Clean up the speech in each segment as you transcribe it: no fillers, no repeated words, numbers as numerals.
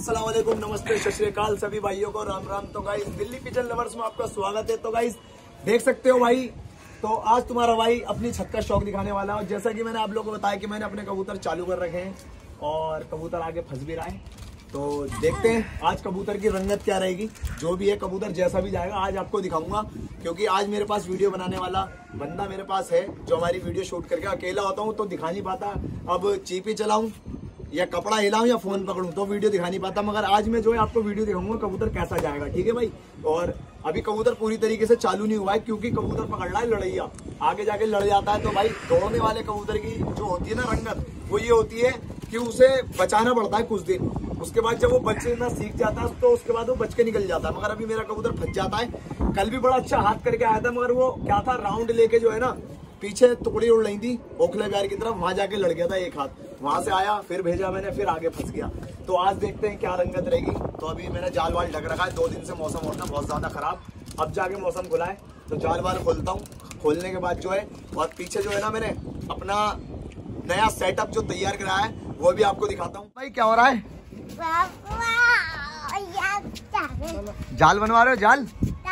अस्सलाम वालेकुम, नमस्ते, सत श्री अकाल सभी भाइयों को राम राम। तो गाइस दिल्ली पिजन लवर्स में आपका स्वागत है। तो गाइस देख सकते हो भाई, तो आज तुम्हारा भाई अपनी छत का शौक दिखाने वाला है। जैसा कि मैंने आप लोगों को बताया कि मैंने अपने कबूतर चालू कर रखे हैं और कबूतर आगे फंस भी रहा है। तो देखते हैं आज कबूतर की रंगत क्या रहेगी। जो भी है कबूतर जैसा भी जाएगा आज आपको दिखाऊंगा, क्योंकि आज मेरे पास वीडियो बनाने वाला बंदा मेरे पास है जो हमारी वीडियो शूट करके। अकेला होता हूँ तो दिखा नहीं पाता, अब चीपी चलाऊं या कपड़ा हिलाऊं या फोन पकड़ूं तो वीडियो दिखा नहीं पाता। मगर आज मैं जो है आपको वीडियो दिखाऊंगा कबूतर कैसा जाएगा, ठीक है भाई। और अभी कबूतर पूरी तरीके से चालू नहीं हुआ है, क्योंकि कबूतर पकड़ रहा है लड़ैया, आगे जाके लड़ जाता है। तो भाई दौड़ने वाले कबूतर की जो होती है ना रंगत, वो ये होती है कि उसे बचाना पड़ता है कुछ दिन। उसके बाद जब वो बचना सीख जाता है तो उसके बाद वो बच के निकल जाता है। मगर अभी मेरा कबूतर फंस जाता है। कल भी बड़ा अच्छा हाथ करके आया था, मगर वो क्या था, राउंड लेके जो है ना पीछे टुकड़ी उड़ रही थी ओखले प्यार की तरफ, वहां जाके लड़ गया था एक हाथ। वहां से आया, फिर भेजा मैंने, फिर आगे फंस गया। तो आज देखते हैं क्या रंगत रहेगी। तो अभी मैंने जाल वाल ढक रखा है, 2 दिन से मौसम होता बहुत ज्यादा खराब। अब जाके मौसम खुला है तो जाल वाल खोलता हूँ। खोलने के बाद जो है, और पीछे जो है ना मैंने अपना नया सेटअप जो तैयार कराया है वो भी आपको दिखाता हूँ। भाई क्या हो रहा है? जाल बनवा रहे हो? जाल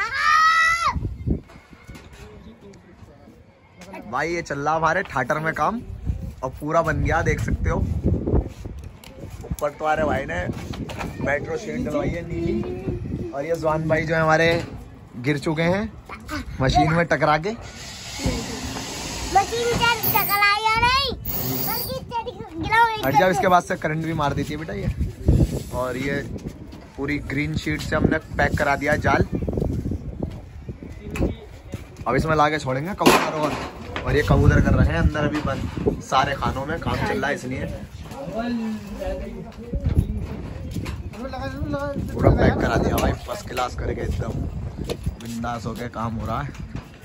भाई ये चल रहा हमारे ठाटर में काम, और पूरा बन गया, देख सकते हो। ऊपर तुम्हारे भाई ने मेट्रो शीट डलवाई है नीली, और ये जवान भाई जो है हमारे गिर चुके हैं मशीन में टकरा के। हट जाओ, इसके बाद से करंट भी मार देती है बेटा ये। और ये पूरी ग्रीन शीट से हमने पैक करा दिया जाल। अब इसमें लाके छोड़ेंगे कबूतर। और ये कबूतर कर रहे हैं अंदर अभी बंद, सारे खानों में काम चल रहा है, इसलिए पूरा पैक करा दिया भाई, फर्स्ट क्लास करके एकदम बिंदास हो के काम हो रहा है।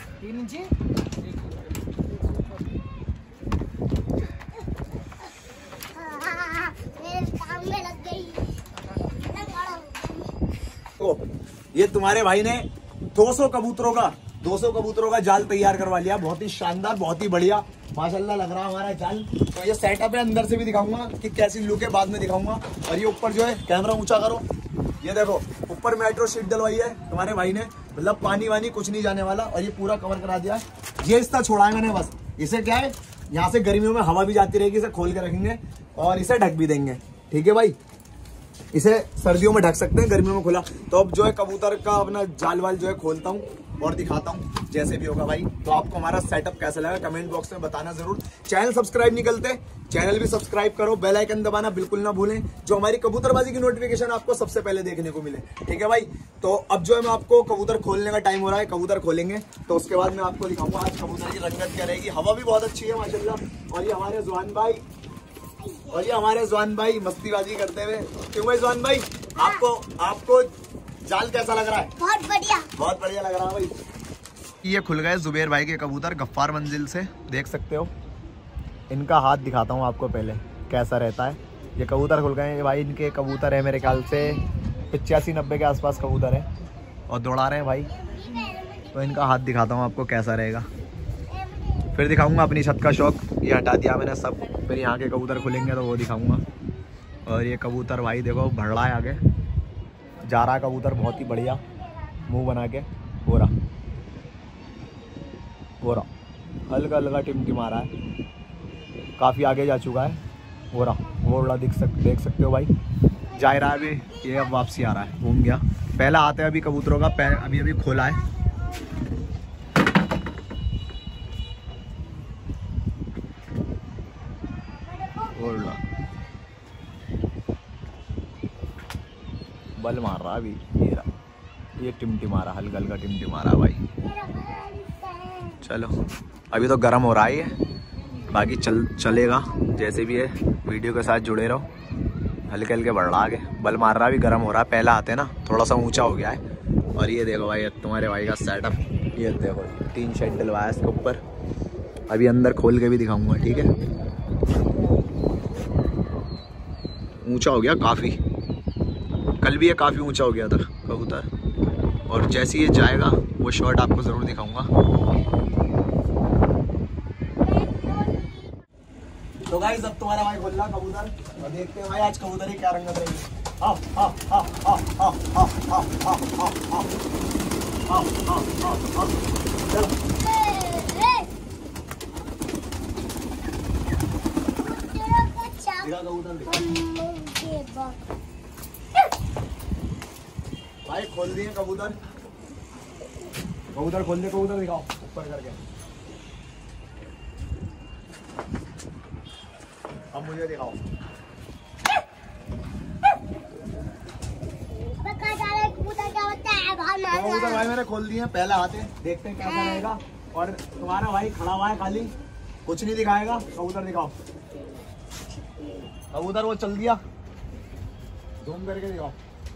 तो ये तुम्हारे भाई ने 200 कबूतरों का जाल तैयार करवा लिया। बहुत ही शानदार, बहुत ही बढ़िया माशाल्लाह लग रहा है हमारा जाल। तो ये सेटअप है, अंदर से भी दिखाऊंगा कि कैसी लुक है, बाद में दिखाऊंगा। और ये ऊपर जो है, कैमरा ऊंचा करो, ये देखो ऊपर मेट्रो शीट डलवाई है तुम्हारे भाई ने, मतलब पानी वानी कुछ नहीं जाने वाला। और ये पूरा कवर करा दिया है। ये इतना छोड़ा है मैंने बस। इसे क्या है, यहाँ से गर्मियों में हवा भी जाती रहेगी, इसे खोल के रखेंगे और इसे ढक भी देंगे, ठीक है भाई। इसे सर्दियों में ढक सकते हैं, गर्मियों में खुला। तो अब जो है कबूतर का अपना जाल वाल जो है खोलता हूँ और दिखाता हूँ जैसे भी होगा भाई। तो आपको हमारा सेटअप कैसा लगा कमेंट बॉक्स में बताना जरूर। चैनल सब्सक्राइब नहीं करते, चैनल भी सब्सक्राइब करो, बेल आइकन दबाना बिल्कुल ना भूलें, जो हमारी कबूतरबाजी की नोटिफिकेशन आपको सबसे पहले देखने को मिले, ठीक है भाई। तो अब जो है मैं आपको कबूतर खोलने का टाइम हो रहा है, कबूतर खोलेंगे तो उसके बाद मैं आपको दिखाऊंगा आज कबूतर की रंगत क्या रहेगी। हवा भी बहुत अच्छी है माशाल्लाह। और ये हमारे जवान भाई मस्तीबाजी करते हुए। क्यों भाई जवान भाई, आपको जाल कैसा लग रहा है? बहुत बढ़िया लग रहा है भाई। ये खुल गए जुबेर भाई के कबूतर गफ्फार मंजिल से, देख सकते हो। इनका हाथ दिखाता हूँ आपको पहले कैसा रहता है। ये कबूतर खुल गए भाई, इनके कबूतर है मेरे ख्याल से 85-90 के आसपास कबूतर है, और दौड़ा रहे हैं भाई। तो इनका हाथ दिखाता हूँ आपको कैसा रहेगा, फिर दिखाऊंगा अपनी छत का शौक। ये हटा दिया मैंने सब, फिर यहाँ के कबूतर खुलेंगे तो वो दिखाऊंगा। और ये कबूतर भाई देखो बढ़ रहा है, आगे जा रहा है कबूतर बहुत ही बढ़िया, मुंह बना के। हो रहा हल्का हल्का टिमटिमा रहा है, काफ़ी आगे जा चुका है। हो रहा देख सकते हो भाई, जा रहा है अभी। ये अब वापसी आ रहा है, घूम गया। पहला हाथ है अभी कबूतरों का, पैर अभी खोला है। बल मार रहा अभी, ये टिमटिमा रहा, हल्का हल्का टिमटिमा रहा भाई। चलो अभी तो गर्म हो रहा है ये, बाकी चलेगा जैसे भी है। वीडियो के साथ जुड़े रहो। हल्के हल्के बढ़ रहा आगे, बल मार रहा, भी गर्म हो रहा है। पहला हाथ है ना, थोड़ा सा ऊंचा हो गया है। और ये देखो भाई तुम्हारे भाई का सेटअप, ये देखो 3 शेड डलवाया इसके ऊपर। अभी अंदर खोल के भी दिखाऊंगा, ठीक है। ऊंचा हो गया काफ़ी, कल भी ये काफ़ी ऊंचा हो गया था कबूतर। और जैसे ये जाएगा वो शॉट आपको ज़रूर दिखाऊंगा। तो गाइस अब तुम्हारा भाई खोल रहा कबूतर, और देखते हैं भाई आज कबूतर की क्या रंगत रहेगी। भाई खोल दिए कबूतर, कबूतर खोल दिए, कबूतर दिखाओ ऊपर करके। अब मुझे दिखाओ। कबूतर भाई मैंने खोल दिए, पहला हाथ है, देखते हैं कैसा रहेगा। और तुम्हारा भाई खड़ा हुआ है खाली, कुछ नहीं दिखाएगा। कबूतर दिखाओ, कबूतर वो चल दिया, जूम करके दिखाओ।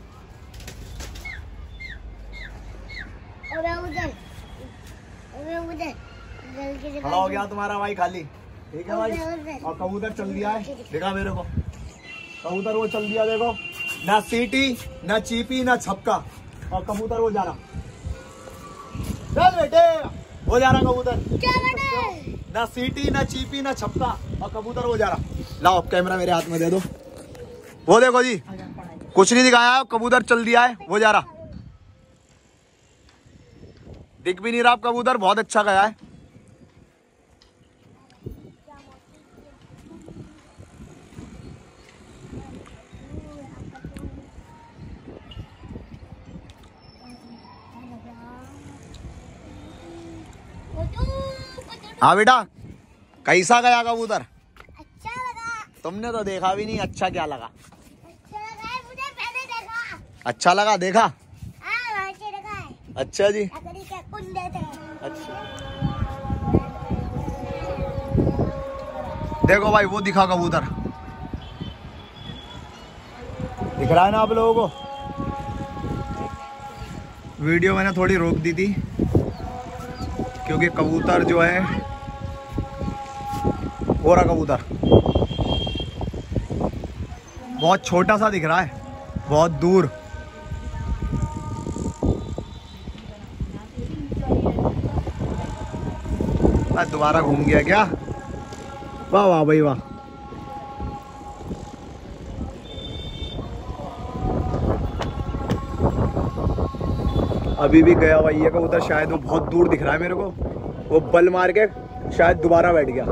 खड़ा हो गया तुम्हारा भाई खाली, ठीक है भाई। और कबूतर चल दिया है, देखा मेरे को, कबूतर वो चल दिया, देखो ना सीटी ना चीपी ना छपका, और कबूतर वो जा रहा। चल बेटे, वो जा रहा कबूतर, ना सीटी ना चीपी ना छपका, और कबूतर वो जा रहा। लाओ कैमरा मेरे हाथ में दे दो, वो देखो जी, कुछ नहीं दिखाया, कबूतर चल दिया है, वो जा रहा। दिख भी नहीं रहा कबूतर, बहुत अच्छा गया है। हाँ बेटा, कैसा गया कबूतर? अच्छा लगा। तुमने तो देखा भी नहीं, अच्छा क्या लगा? अच्छा लगा है, मुझे पहले देखा। अच्छा लगा, देखा? हाँ, देखा है। अच्छा जी, अच्छा। देखो भाई वो दिखा कबूतर, दिख रहा है ना आप लोगों को? वीडियो मैंने थोड़ी रोक दी थी क्योंकि कबूतर जो है, वो रहा कबूतर, बहुत छोटा सा दिख रहा है, बहुत दूर। दोबारा घूम गया क्या? वाह वाह भाई वाह। अभी भी गया भाई ये कबूतर, शायद वो बहुत दूर दिख रहा है मेरे को, वो बल मार के शायद दोबारा बैठ गया।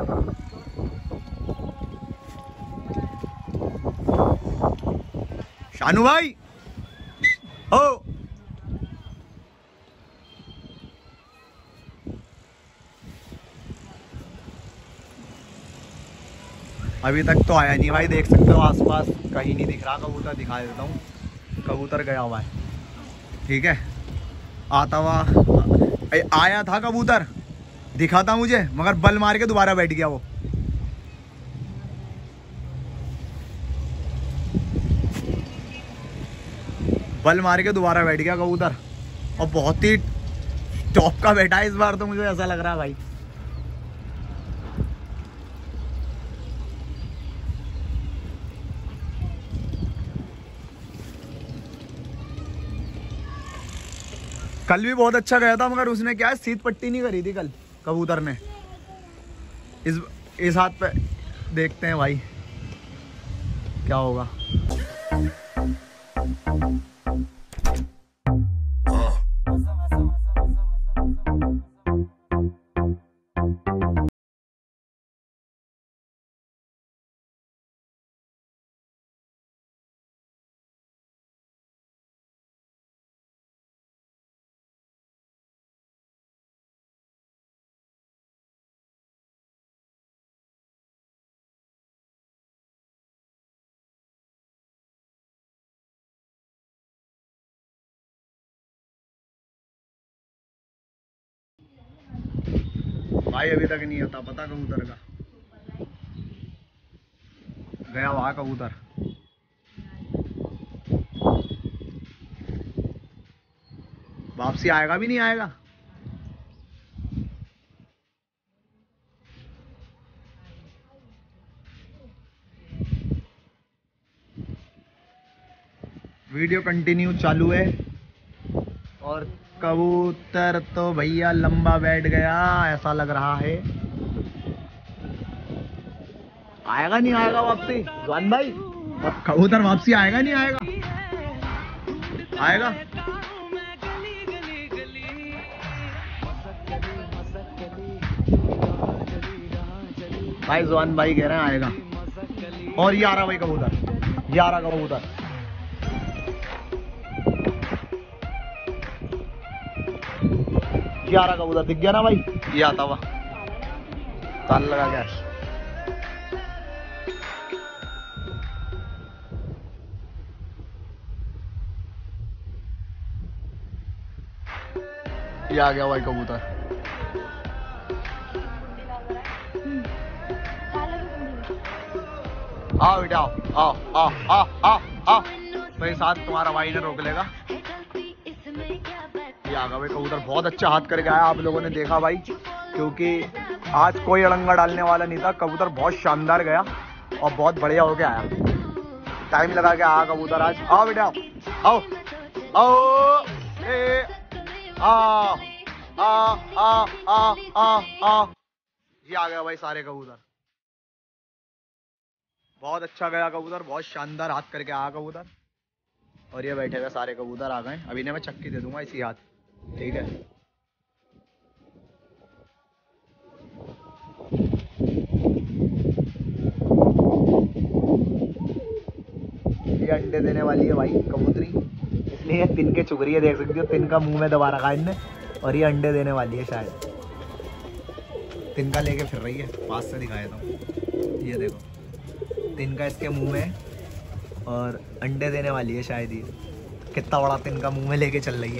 शानू भाई हो, अभी तक तो आया नहीं भाई, देख सकते हो आसपास कहीं नहीं दिख रहा कबूतर। दिखा देता हूँ, कबूतर गया हुआ है, ठीक है। आता हुआ आया था कबूतर, दिखा था मुझे, मगर बल मार के दोबारा बैठ गया वो। बल मार के दोबारा बैठ गया कबूतर, और बहुत ही टॉप का बैठा है इस बार तो, मुझे ऐसा लग रहा है भाई। कल भी बहुत अच्छा गया था, मगर उसने क्या है, सीट पट्टी नहीं करी थी कल कबूतर ने। इस हाथ पे देखते हैं भाई क्या होगा। भाई अभी तक नहीं होता पता कबूतर का, गया वहां कबूतर। वापसी आएगा भी नहीं आएगा। वीडियो कंटिन्यू चालू है, और कबूतर तो भैया लंबा बैठ गया ऐसा लग रहा है। आएगा नहीं आएगा वापसी? जवान भाई कबूतर वापसी आएगा नहीं आएगा? आएगा। भाई जवान भाई कह रहे हैं आएगा। और ये आ रहा भाई कबूतर, ये आ रहा कबूतर। ये आ रहा कबूतर, दिख गया ना भाई? ये आता हुआ ताल लगा गया। ये आ गया भाई कबूतर। आओ बेटा आओ आओ आओ आओ आओ आओ। मेरे साथ तुम्हारा भाई ने रोक लेगा। ये आ गया भाई कबूतर, बहुत अच्छा हाथ करके आया, आप लोगों ने देखा भाई, क्योंकि आज कोई अड़ंगा डालने वाला नहीं था। कबूतर बहुत शानदार गया और बहुत बढ़िया होके आया। टाइम लगा के आया कबूतर आज। आओ बेटा आओ आओ ए आ आ आ आ आ आ। ये आ गया भाई सारे कबूतर, बहुत अच्छा गया कबूतर, बहुत शानदार हाथ करके आया कबूतर। और ये बैठे हुए सारे कबूतर आ गए। अभी ने मैं चक्की दे दूंगा इसी हाथ, ठीक है? ये अंडे देने वाली है भाई कबूतरी, इसलिए तिनके चुग रही है, देख सकते हो तिनका मुंह में दबा रखा है इनने। और ये अंडे देने वाली है शायद, तिनका लेके फिर रही है। पास से दिखाया था, ये देखो तिनका इसके मुंह में, और अंडे देने वाली है शायद। ये कितना बड़ा तिनका मुंह में लेके चल रही है।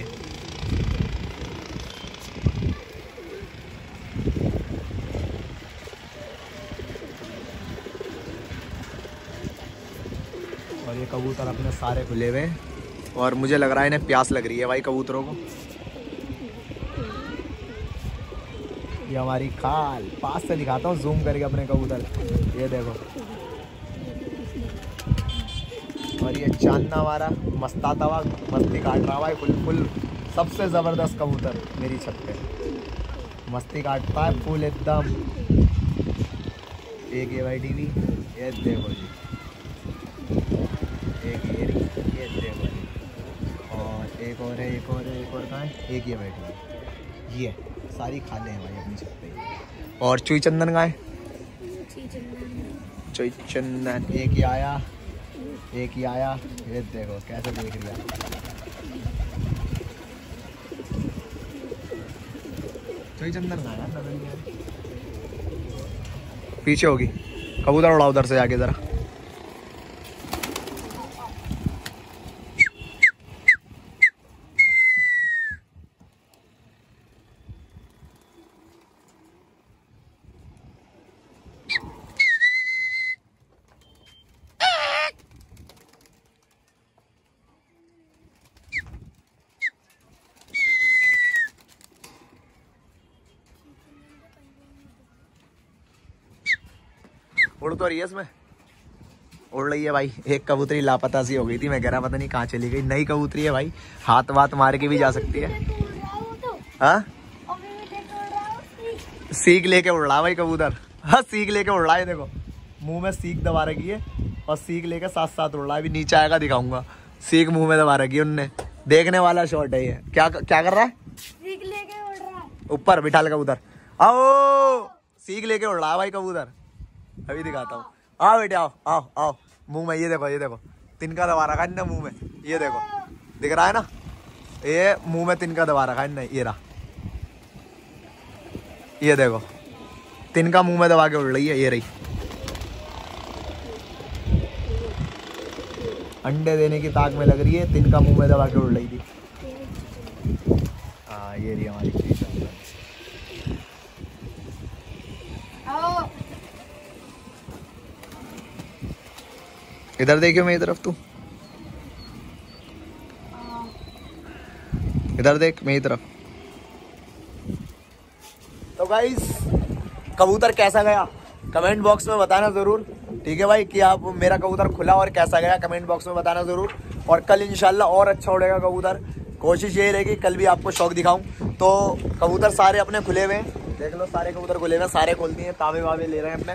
और ये कबूतर अपने सारे खुले हुए, और मुझे लग रहा है इन्हें प्यास लग रही है भाई कबूतरों को। ये हमारी खाल, पास से दिखाता हूँ जूम करके अपने कबूतर, ये देखो। और ये चांदना हमारा मस्ताता हुआ मस्ती काट रहा भाई फुल फुल। सबसे ज़बरदस्त कबूतर मेरी छत पे मस्ती काटता है फुल एकदम। एक ये भाई टीवी, ये देखो जी, एक ये देखो जी, और एक और है, एक और है, एक और कहाँ है? एक ये बैठी है। ये सारी खाले हैं भाई अपनी छत पे। और चुई चंदन कहाँ है? चुई चंदन एक ही आया, एक ही आया। ये देखो कैसे देख रही है। चुई चंदन कहाँ है? पीछे होगी। कबूतर उड़ा उधर से जाके जरा। उड़ तो रही है इसमें, उड़ रही है भाई। एक कबूतरी लापता सी हो गई थी, मैं कह रहा पता नहीं कहाँ चली गई। नई कबूतरी है भाई, हाथ वाथ मार के भी जा सकती है। हाँ सीख लेके उड़ रहा भाई कबूतर। हाँ सीख लेके उड़ रहा है, देखो मुंह में सीख दबा रखी है और सीख लेके साथ साथ उड़ रहा है। अभी नीचे आएगा दिखाऊंगा। सीख मुंह में दबा रखी है उनने, देखने वाला शॉट है ये। क्या क्या कर रहा है? सीख लेके उड़ रहा है। ऊपर बिठा ले कबूतर। आओ सीख लेके उड़ रहा है भाई कबूतर। अभी दिखाता हूँ। आओ बेटे आओ आओ आओ। मुंह में ये देखो, ये देखो तिनका दबा रखा है मुंह में, ये देखो दिख रहा है ना? ये मुंह में तिनका दबा रखा है। नहीं ये रहा, ये देखो तिनका मुंह में दबा के उड़ रही है। ये रही, अंडे देने की ताक में लग रही है, तिनका मुंह में दबा के उड़ रही थी। हाँ ये रही हमारी चीज। इधर देखियो मेरी तरफ, तू इधर देख मेरी तरफ। तो गाइस कबूतर कैसा गया कमेंट बॉक्स में बताना जरूर, ठीक है भाई? कि आप मेरा कबूतर खुला और कैसा गया कमेंट बॉक्स में बताना जरूर। और कल इंशाल्लाह और अच्छा उड़ेगा कबूतर। कोशिश यही रहेगी कल भी आपको शौक दिखाऊं। तो कबूतर सारे अपने खुले हुए हैं, देख लो सारे कबूतर खुले हुए हैं, सारे खोल दिए, तावे वावे ले रहे हैं अपने।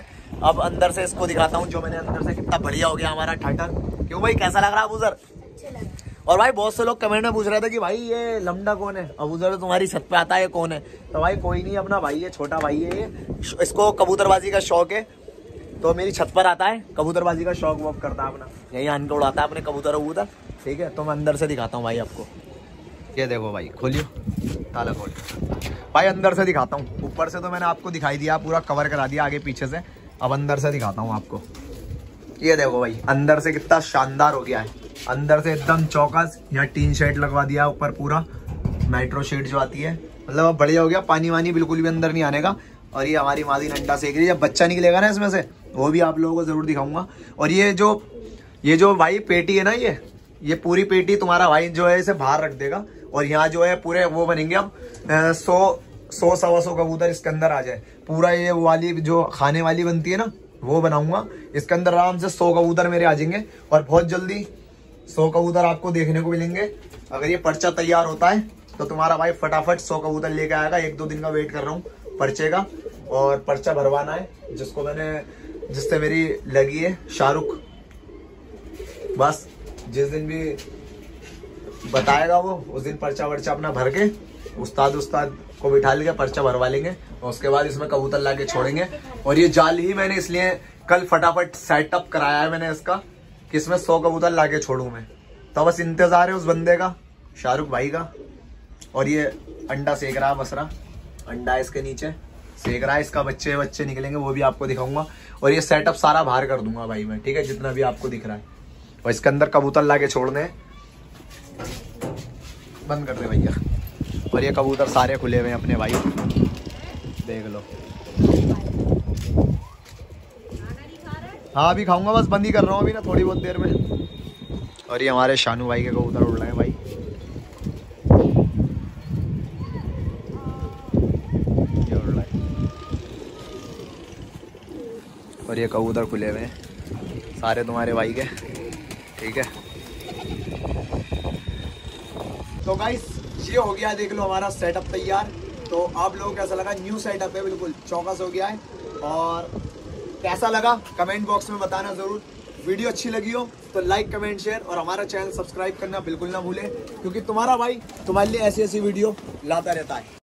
अब अंदर से इसको दिखाता हूँ जो मैंने अंदर से, कितना बढ़िया हो गया हमारा ठाटर। क्यों भाई, कैसा लग रहा है अबूजर? और भाई बहुत से लोग कमेंट में पूछ रहे थे कि भाई ये लमडा कौन है, अबूजर तो तुम्हारी छत पे आता है, कौन है? तो भाई कोई नहीं, अपना भाई है, छोटा भाई है ये, इसको कबूतरबाजी का शौक है, तो मेरी छत पर आता है, कबूतरबाजी का शौक वॉक करता है अपना, यही आन के उड़ाता है अपने कबूतर वबूतर। ठीक है, तो मैं अंदर से दिखाता हूँ भाई आपको। ये देखो भाई, खोलियो ताला खोल भाई, अंदर से दिखाता हूँ। ऊपर से तो मैंने आपको दिखाई दिया, पूरा कवर करा दिया आगे पीछे से, अब अंदर से दिखाता हूँ आपको। ये देखो भाई, अंदर से कितना शानदार हो गया है, अंदर से एकदम चौकस। यहाँ टीन शेड लगवा दिया ऊपर, पूरा मेट्रो शेड जो आती है, मतलब अब बढ़िया हो गया। पानी वानी बिल्कुल भी अंदर नहीं आने का। और ये हमारी मादी अंडा सेक रही है, जब बच्चा निकलेगा ना इसमें से, वो भी आप लोगों को जरूर दिखाऊंगा। और ये जो भाई पेटी है ना, ये पूरी पेटी तुम्हारा भाई जो है इसे बाहर रख देगा। और यहाँ जो है पूरे वो बनेंगे अब 100-125 कबूतर इसके अंदर आ जाए। पूरा ये वो वाली जो खाने वाली बनती है ना, वो बनाऊंगा। इसके अंदर आराम से 100 कबूतर मेरे आ जाएंगे, और बहुत जल्दी 100 कबूतर आपको देखने को मिलेंगे। अगर ये पर्चा तैयार होता है तो तुम्हारा भाई फटाफट 100 कबूतर लेके आएगा। 1-2 दिन का वेट कर रहा हूँ पर्चे का, और पर्चा भरवाना है जिससे मेरी लगी है शाहरुख। बस जिस दिन भी बताएगा वो, उस दिन पर्चा वर्चा अपना भर के उस्ताद को बिठा लेंगे, पर्चा भरवा लेंगे, और उसके बाद इसमें कबूतर लाके छोड़ेंगे। और ये जाल ही मैंने इसलिए कल फटाफट सेटअप कराया है मैंने इसका, कि इसमें 100 कबूतर लाके छोड़ू मैं। तो बस इंतजार है उस बंदे का, शाहरुख भाई का। और ये अंडा सेक रहा है, बसरा अंडा है इसके नीचे सेक रहा है, इसका बच्चे निकलेंगे, वो भी आपको दिखाऊंगा। और ये सेटअप सारा बाहर कर दूंगा भाई मैं, ठीक है, जितना भी आपको दिख रहा है। और इसके अंदर कबूतर लाके छोड़ने हैं। बंद कर दे भैया। और ये कबूतर सारे खुले हुए हैं अपने भाई, देख लो। हाँ अभी खाऊंगा, बस बंद ही कर रहा हूँ अभी ना, थोड़ी बहुत देर में। और ये हमारे शानू भाई के कबूतर उड़ रहे हैं भाई, ये उड़ रहा है। और ये कबूतर खुले हुए हैं सारे तुम्हारे भाई के, ठीक है। तो गाइस ये हो गया, देख लो हमारा सेटअप तैयार। तो आप लोगों को कैसा लगा? न्यू सेटअप है, बिल्कुल चौकस हो गया है। और कैसा लगा कमेंट बॉक्स में बताना जरूर। वीडियो अच्छी लगी हो तो लाइक कमेंट शेयर, और हमारा चैनल सब्सक्राइब करना बिल्कुल ना भूलें, क्योंकि तुम्हारा भाई तुम्हारे लिए ऐसी वीडियो लाता रहता है।